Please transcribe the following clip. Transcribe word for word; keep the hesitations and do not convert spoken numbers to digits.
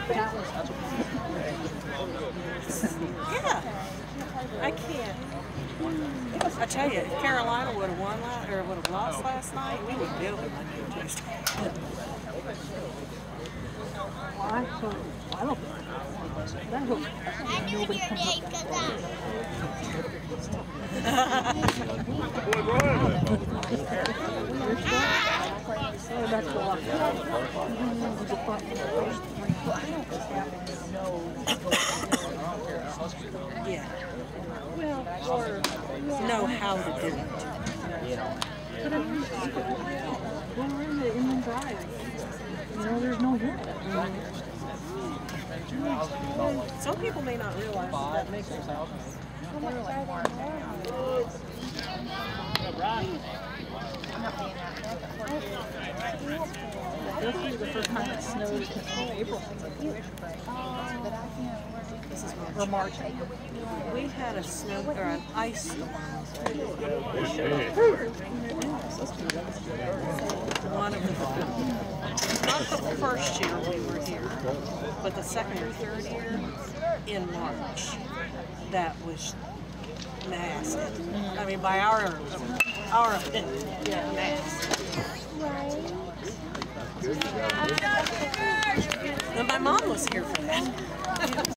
Yeah, I can't. I tell you, if Carolina would have won last, or would have lost last night, we would be able to win Tuesday. Well, I hope, I don't think I hope nobody comes up with Yeah. Well, or know how to do it. But I mean, we're in the Inland Drive. You know, there's no hill. Some people may not realize that, that makes sense. This is the first time it snowed in April. This is March. Or March. We had a snow or an ice storm. One of the not the first year we were here, but the second or third year in March. That was nasty. I mean, by our our opinion, yeah, nasty. And my mom was here for that.